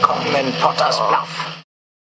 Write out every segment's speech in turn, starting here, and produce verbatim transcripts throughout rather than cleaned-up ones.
Willkommen in Potters Bluff.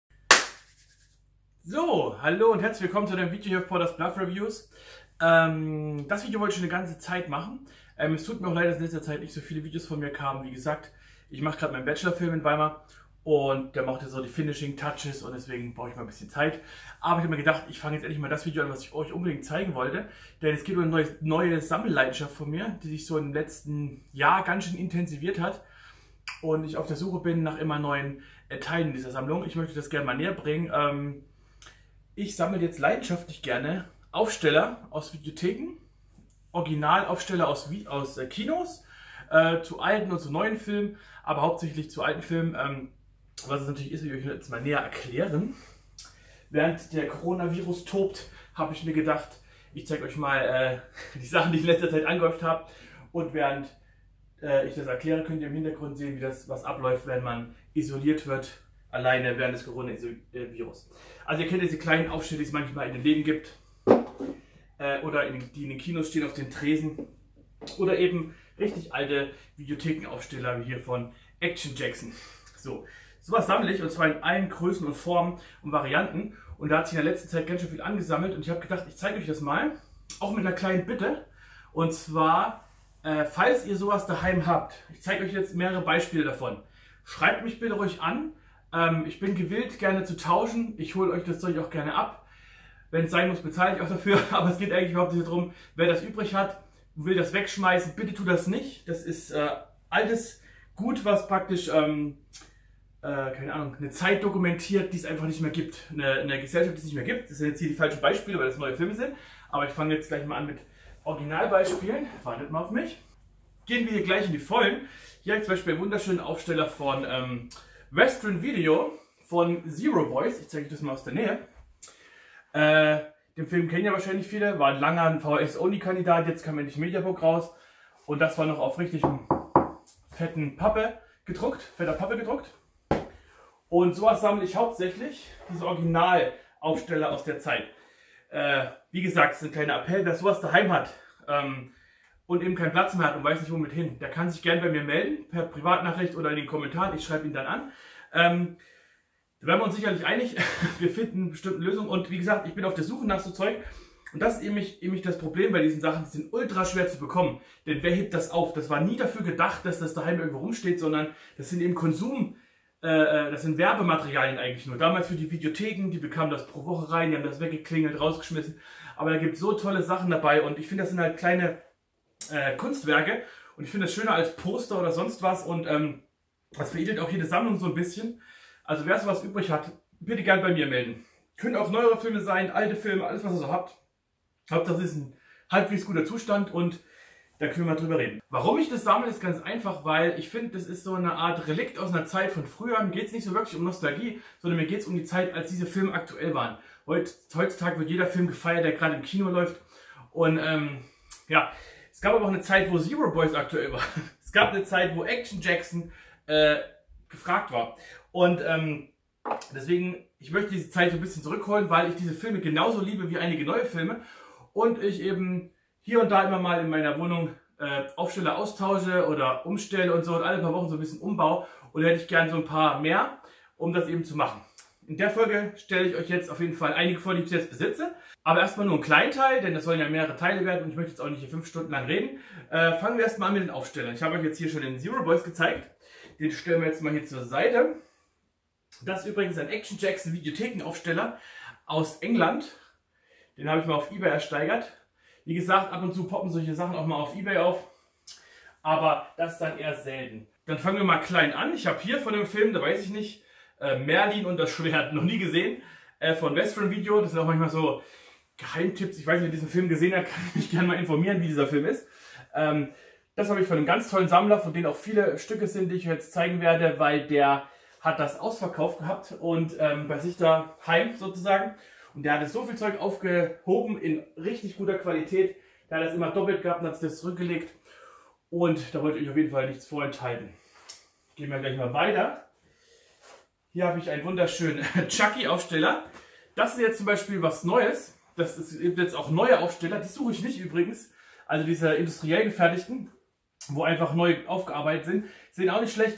So, hallo und herzlich willkommen zu dem Video hier auf Potters Bluff Reviews. Ähm, das Video wollte ich schon eine ganze Zeit machen. Ähm, es tut mir auch leid, dass in letzter Zeit nicht so viele Videos von mir kamen. Wie gesagt, ich mache gerade meinen Bachelorfilm in Weimar und der macht jetzt so die Finishing Touches und deswegen brauche ich mal ein bisschen Zeit. Aber ich habe mir gedacht, ich fange jetzt endlich mal das Video an, was ich euch unbedingt zeigen wollte. Denn es geht um eine neue, neue Sammelleidenschaft von mir, die sich so im letzten Jahr ganz schön intensiviert hat. Und ich auf der Suche bin nach immer neuen äh, Teilen dieser Sammlung. Ich möchte das gerne mal näher bringen. Ähm, ich sammle jetzt leidenschaftlich gerne Aufsteller aus Videotheken, Originalaufsteller aus, aus äh, Kinos, äh, zu alten und zu neuen Filmen, aber hauptsächlich zu alten Filmen. Ähm, was es natürlich ist, will ich euch jetzt mal näher erklären. Während der Coronavirus tobt, habe ich mir gedacht, ich zeige euch mal äh, die Sachen, die ich in letzter Zeit angehäuft habe. Und während ich das erkläre, könnt ihr im Hintergrund sehen, wie das was abläuft, wenn man isoliert wird, alleine während des Coronavirus. Also ihr kennt diese kleinen Aufsteller, die es manchmal in den Läden gibt, äh, oder in, die in den Kinos stehen auf den Tresen, oder eben richtig alte Videothekenaufsteller wie hier von Action Jackson. So, sowas sammle ich, und zwar in allen Größen und Formen und Varianten, und da hat sich in der letzten Zeit ganz schön viel angesammelt, und ich habe gedacht, ich zeige euch das mal, auch mit einer kleinen Bitte, und zwar Äh, falls ihr sowas daheim habt, ich zeige euch jetzt mehrere Beispiele davon. Schreibt mich bitte ruhig an. Ähm, ich bin gewillt, gerne zu tauschen. Ich hole euch das Zeug auch gerne ab. Wenn es sein muss, bezahle ich auch dafür. Aber es geht eigentlich überhaupt nicht darum, wer das übrig hat, will das wegschmeißen. Bitte tu das nicht. Das ist äh, altes Gut, was praktisch, ähm, äh, keine Ahnung, eine Zeit dokumentiert, die es einfach nicht mehr gibt. Eine, eine Gesellschaft, die es nicht mehr gibt. Das sind jetzt hier die falschen Beispiele, weil das neue Filme sind. Aber ich fange jetzt gleich mal an mit Originalbeispielen. Wartet mal auf mich. Gehen wir hier gleich in die Vollen. Hier habe ich zum Beispiel einen wunderschönen Aufsteller von ähm, Western Video von Zero Boys. Ich zeige euch das mal aus der Nähe. Äh, den Film kennen ja wahrscheinlich viele. War ein langer ein V H S-Only-Kandidat. Jetzt kam endlich Mediabook raus. Und das war noch auf richtig fetten Pappe gedruckt. Fetter Pappe gedruckt. Und sowas sammle ich hauptsächlich. Diese Originalaufsteller aus der Zeit. Äh, wie gesagt, es ist ein kleiner Appell, wer sowas daheim hat ähm, und eben keinen Platz mehr hat und weiß nicht womit hin, der kann sich gerne bei mir melden, per Privatnachricht oder in den Kommentaren, ich schreibe ihn dann an. Ähm, da werden wir uns sicherlich einig, wir finden bestimmt eine Lösung, und wie gesagt, ich bin auf der Suche nach so Zeug, und das ist eben, eben das Problem bei diesen Sachen, die sind ultra schwer zu bekommen, denn wer hebt das auf? Das war nie dafür gedacht, dass das daheim irgendwo rumsteht, sondern das sind eben Konsum, Äh, das sind Werbematerialien eigentlich nur. Damals für die Videotheken, die bekamen das pro Woche rein, die haben das weggeklingelt, rausgeschmissen. Aber da gibt es so tolle Sachen dabei, und ich finde, das sind halt kleine äh, Kunstwerke, und ich finde das schöner als Poster oder sonst was, und ähm, das veredelt auch jede Sammlung so ein bisschen. Also wer sowas übrig hat, bitte gern bei mir melden. Können auch neuere Filme sein, alte Filme, alles was ihr so habt. Hauptsache das ist ein halbwegs guter Zustand, und da können wir mal drüber reden. Warum ich das sammle, ist ganz einfach, weil ich finde, das ist so eine Art Relikt aus einer Zeit von früher. Mir geht es nicht so wirklich um Nostalgie, sondern mir geht es um die Zeit, als diese Filme aktuell waren. Heutzutage wird jeder Film gefeiert, der gerade im Kino läuft. Und ähm, ja, es gab aber auch eine Zeit, wo Zero Boys aktuell war. Es gab eine Zeit, wo Action Jackson äh, gefragt war. Und ähm, deswegen, ich möchte diese Zeit so ein bisschen zurückholen, weil ich diese Filme genauso liebe wie einige neue Filme. Und ich eben hier und da immer mal in meiner Wohnung äh, Aufsteller austausche oder umstelle und so, und alle paar Wochen so ein bisschen umbau, und da hätte ich gerne so ein paar mehr, um das eben zu machen. In der Folge stelle ich euch jetzt auf jeden Fall einige vor, die ich jetzt besitze, aber erstmal nur einen kleinen Teil, denn das sollen ja mehrere Teile werden, und ich möchte jetzt auch nicht hier fünf Stunden lang reden. Äh, fangen wir erstmal an mit den Aufstellern. Ich habe euch jetzt hier schon den Zero Boys gezeigt, den stellen wir jetzt mal hier zur Seite. Das ist übrigens ein Action Jackson Videothekenaufsteller aus England, den habe ich mal auf eBay ersteigert. Wie gesagt, ab und zu poppen solche Sachen auch mal auf eBay auf, aber das ist dann eher selten. Dann fangen wir mal klein an. Ich habe hier von dem Film, da weiß ich nicht, äh, Merlin und das Schwert, noch nie gesehen, äh, von Western Video. Das sind auch manchmal so Geheimtipps. Ich weiß nicht, wer diesen Film gesehen hat, kann ich mich gerne mal informieren, wie dieser Film ist. Ähm, das habe ich von einem ganz tollen Sammler, von denen auch viele Stücke sind, die ich euch jetzt zeigen werde, weil der hat das ausverkauft gehabt und ähm, bei sich daheim sozusagen. Und der hatte so viel Zeug aufgehoben in richtig guter Qualität. Der hat das immer doppelt gehabt und hat das zurückgelegt. Und da wollte ich euch auf jeden Fall nichts vorenthalten. Gehen wir gleich mal weiter. Hier habe ich einen wunderschönen Chucky-Aufsteller. Das ist jetzt zum Beispiel was Neues. Das ist jetzt auch neue Aufsteller. Die suche ich nicht übrigens. Also diese industriell gefertigten, wo einfach neu aufgearbeitet sind. Sehen auch nicht schlecht aus.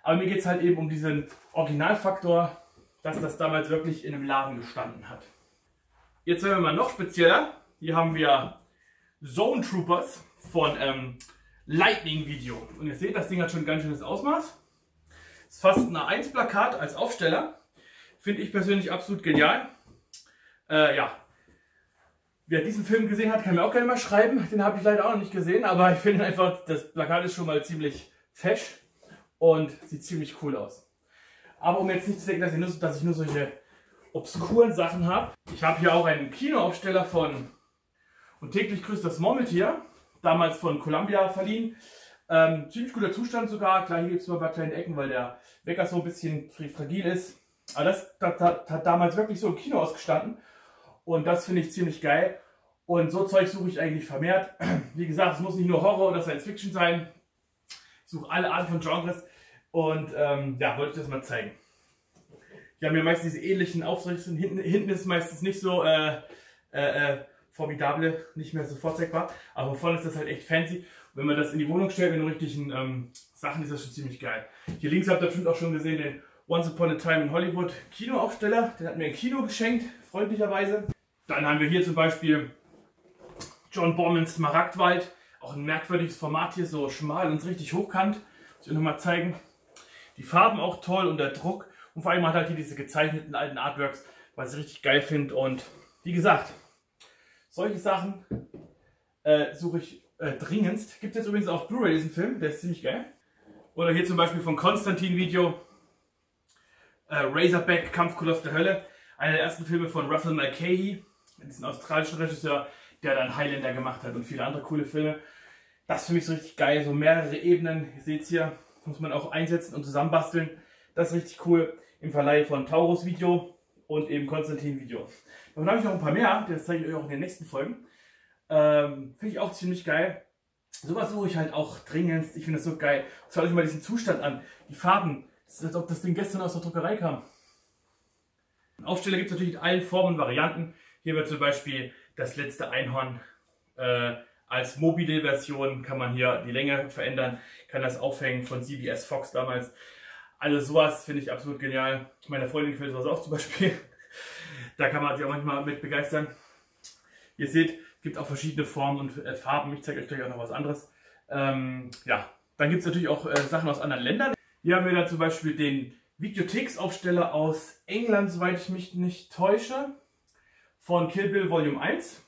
Aber mir geht es halt eben um diesen Originalfaktor, dass das damals wirklich in einem Laden gestanden hat. Jetzt werden wir mal noch spezieller. Hier haben wir Zone Troopers von ähm, Lightning Video. Und ihr seht, das Ding hat schon ein ganz schönes Ausmaß. Ist fast ein A eins Plakat als Aufsteller. Finde ich persönlich absolut genial. Äh, ja. Wer diesen Film gesehen hat, kann mir auch gerne mal schreiben. Den habe ich leider auch noch nicht gesehen, aber ich finde einfach, das Plakat ist schon mal ziemlich fesch und sieht ziemlich cool aus. Aber um jetzt nicht zu denken, dass ich nur, dass ich nur solche obskuren Sachen habe. Ich habe hier auch einen Kinoaufsteller von Und täglich grüßt das Murmeltier, damals von Columbia verliehen. Ähm, ziemlich guter Zustand sogar. Klar, hier gibt es nur ein paar kleine Ecken, weil der Wecker so ein bisschen fragil ist. Aber das, das, das hat damals wirklich so im Kino ausgestanden. Und das finde ich ziemlich geil. Und so Zeug suche ich eigentlich vermehrt. Wie gesagt, es muss nicht nur Horror oder Science Fiction sein. Ich suche alle Arten von Genres. Und ähm, ja, wollte ich das mal zeigen. Die haben ja meistens diese ähnlichen Aufrichtungen. Hinten, hinten ist es meistens nicht so äh, äh, äh, formidable, nicht mehr so vorzeigbar. Aber vorne ist das halt echt fancy. Und wenn man das in die Wohnung stellt mit den richtigen ähm, Sachen, ist das schon ziemlich geil. Hier links habt ihr bestimmt auch schon gesehen den Once Upon a Time in Hollywood Kinoaufsteller. Den hat mir ein Kino geschenkt, freundlicherweise. Dann haben wir hier zum Beispiel John Bormans Smaragdwald. Auch ein merkwürdiges Format hier, so schmal und richtig hochkant. Muss ich euch nochmal zeigen. Die Farben auch toll und der Druck. Und vor allem hat halt hier diese gezeichneten alten Artworks, was ich richtig geil finde. Und wie gesagt, solche Sachen äh, suche ich äh, dringendst. Gibt es jetzt übrigens auf Blu-ray diesen Film, der ist ziemlich geil. Oder hier zum Beispiel von Konstantin Video. Äh, Razorback, Kampfkoloss der Hölle. Einer der ersten Filme von Russell Mulcahy. Diesen australischen Regisseur, der dann Highlander gemacht hat und viele andere coole Filme. Das ist für mich so richtig geil. So mehrere Ebenen. Ihr seht es hier. Muss man auch einsetzen und zusammenbasteln. Das ist richtig cool. Im Verleih von Taurus Video und eben Konstantin Video. Davon habe ich noch ein paar mehr. Das zeige ich euch auch in den nächsten Folgen. Ähm, finde ich auch ziemlich geil. Sowas suche ich halt auch dringend. Ich finde das so geil. Schaut euch mal diesen Zustand an. Die Farben. Das ist, als ob das Ding gestern aus der Druckerei kam. Aufsteller gibt es natürlich in allen Formen und Varianten. Hier wird zum Beispiel das letzte Einhorn äh, als mobile Version. Kann man hier die Länge verändern. Kann das aufhängen von C B S Fox damals. Also sowas finde ich absolut genial. Meine Freundin gefällt sowas auch zum Beispiel. Da kann man sich auch manchmal mit begeistern. Ihr seht, es gibt auch verschiedene Formen und äh, Farben. Ich zeige euch gleich auch noch was anderes. Ähm, ja, dann gibt es natürlich auch äh, Sachen aus anderen Ländern. Hier haben wir dann zum Beispiel den Videotheksaufsteller aus England, soweit ich mich nicht täusche. Von Kill Bill Volume eins.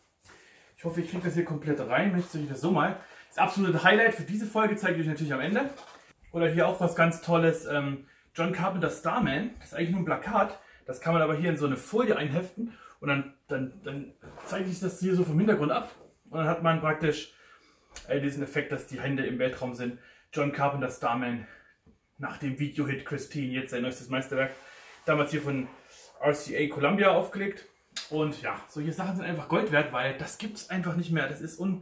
Ich hoffe, ich kriege das hier komplett rein. Ich zeige das so mal. Das absolute Highlight für diese Folge zeige ich euch natürlich am Ende. Oder hier auch was ganz Tolles. Ähm, John Carpenter Starman. Das ist eigentlich nur ein Plakat. Das kann man aber hier in so eine Folie einheften. Und dann, dann, dann zeige ich das hier so vom Hintergrund ab. Und dann hat man praktisch äh, diesen Effekt, dass die Hände im Weltraum sind. John Carpenter Starman. Nach dem Videohit Christine, jetzt sein neuestes Meisterwerk. Damals hier von R C A Columbia aufgelegt. Und ja, solche Sachen sind einfach Gold wert, weil das gibt es einfach nicht mehr. Das ist, un,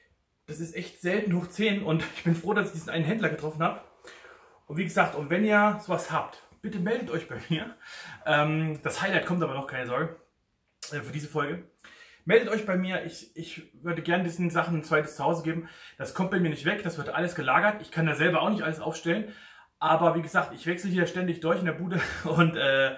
das ist echt selten hoch zehn. Und ich bin froh, dass ich diesen einen Händler getroffen habe. Und wie gesagt, und wenn ihr sowas habt, bitte meldet euch bei mir. Ähm, das Highlight kommt aber noch, keine Sorge, äh, für diese Folge. Meldet euch bei mir. Ich, ich würde gerne diesen Sachen ein zweites Zuhause geben. Das kommt bei mir nicht weg. Das wird alles gelagert. Ich kann da selber auch nicht alles aufstellen. Aber wie gesagt, ich wechsle hier ständig durch in der Bude und äh,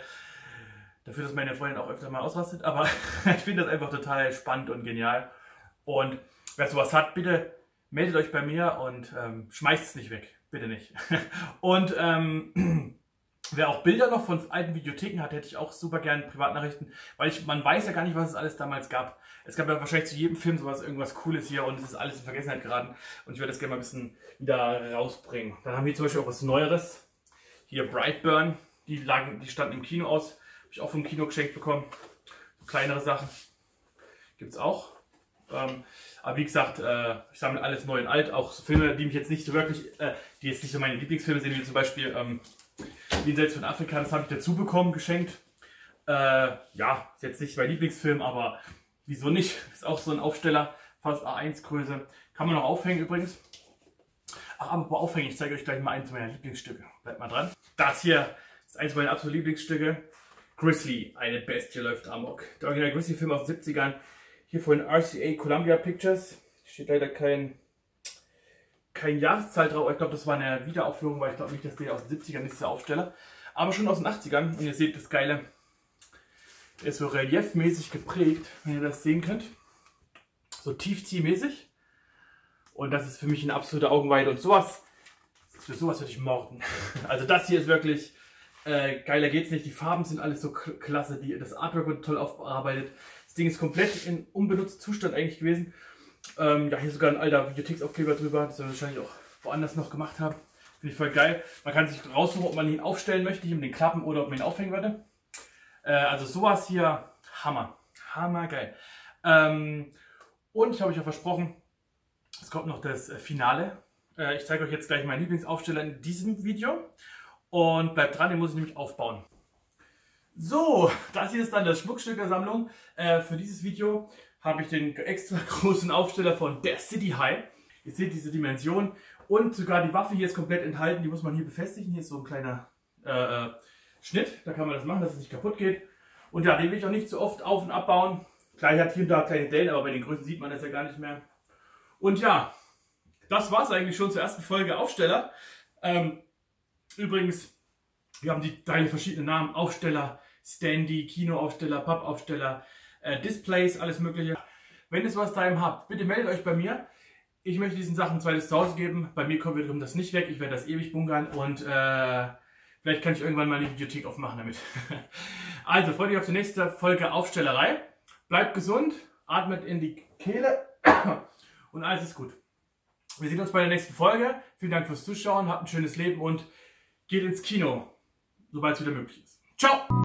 dafür, dass meine Freundin auch öfter mal ausrastet. Aber ich finde das einfach total spannend und genial. Und wer sowas hat, bitte meldet euch bei mir und ähm, schmeißt es nicht weg. Bitte nicht. Und ähm, wer auch Bilder noch von alten Videotheken hat, hätte ich auch super gerne Privatnachrichten. Weil ich, man weiß ja gar nicht, was es alles damals gab. Es gab ja wahrscheinlich zu jedem Film sowas, irgendwas Cooles hier und es ist alles in Vergessenheit geraten. Und ich würde das gerne mal ein bisschen wieder rausbringen. Dann haben wir zum Beispiel auch was Neueres. Hier Brightburn. Die, lagen, die standen im Kino aus. Habe ich auch vom Kino geschenkt bekommen. So kleinere Sachen gibt es auch. Ähm, aber wie gesagt, äh, ich sammle alles neu und alt. Auch so Filme, die mich jetzt nicht so wirklich, äh, die jetzt nicht so meine Lieblingsfilme sind, wie zum Beispiel ähm, Jenseits von Afrika. Das habe ich dazu bekommen, geschenkt. Äh, ja, ist jetzt nicht mein Lieblingsfilm, aber wieso nicht? Ist auch so ein Aufsteller, fast A eins Größe. Kann man noch aufhängen übrigens. Ach, aber aufhängen, ich zeige euch gleich mal eins meiner Lieblingsstücke. Bleibt mal dran. Das hier ist eins meiner absoluten Lieblingsstücke. Grizzly, eine Bestie läuft amok. Der Original Grizzly-Film aus den siebzigern. Hier von R C A Columbia Pictures. Steht leider kein, keine Jahreszahl drauf. Ich glaube, das war eine Wiederaufführung, weil ich glaube nicht, dass der aus den siebzigern ist, der Aufsteller. Aber schon aus den achtzigern. Und ihr seht das Geile. Der ist so reliefmäßig geprägt, wenn ihr das sehen könnt. So tiefziehmäßig. Und das ist für mich eine absolute Augenweide. Und sowas, für sowas würde ich morden. Also das hier ist wirklich, äh, geiler geht's nicht. Die Farben sind alles so klasse. Die, das Artwork wird toll aufbearbeitet. Das Ding ist komplett in unbenutztem Zustand eigentlich gewesen. Ähm, ja, hier sogar ein alter Videotheksaufkleber drüber. Das wir wahrscheinlich auch woanders noch gemacht haben. Finde ich voll geil. Man kann sich raussuchen, ob man ihn aufstellen möchte, hier mit den Klappen oder ob man ihn aufhängen würde. Äh, also sowas hier, Hammer. Hammer geil. Ähm, und ich habe euch ja versprochen, es kommt noch das Finale. Äh, ich zeige euch jetzt gleich meinen Lieblingsaufsteller in diesem Video. Und bleibt dran, den muss ich nämlich aufbauen. So, das hier ist dann das Schmuckstück der Sammlung. Äh, für dieses Video habe ich den extra großen Aufsteller von der City High. Ihr seht diese Dimension und sogar die Waffe hier ist komplett enthalten. Die muss man hier befestigen. Hier ist so ein kleiner äh, Schnitt. Da kann man das machen, dass es nicht kaputt geht. Und ja, den will ich auch nicht so oft auf- und abbauen. Klar, hier hat hier und da kleine Dellen, aber bei den Größen sieht man das ja gar nicht mehr. Und ja, das war es eigentlich schon zur ersten Folge Aufsteller. Ähm, übrigens, wir haben die drei verschiedenen Namen. Aufsteller, Standy, Kinoaufsteller, Pappaufsteller, äh, Displays, alles mögliche. Wenn ihr sowas daheim habt, bitte meldet euch bei mir. Ich möchte diesen Sachen ein zweites Zuhause geben. Bei mir kommt wiederum das nicht weg. Ich werde das ewig bunkern und äh, vielleicht kann ich irgendwann mal eine Videothek aufmachen damit. Also, freut euch auf die nächste Folge Aufstellerei. Bleibt gesund, atmet in die Kehle und alles ist gut. Wir sehen uns bei der nächsten Folge. Vielen Dank fürs Zuschauen, habt ein schönes Leben und geht ins Kino, sobald es wieder möglich ist. Ciao!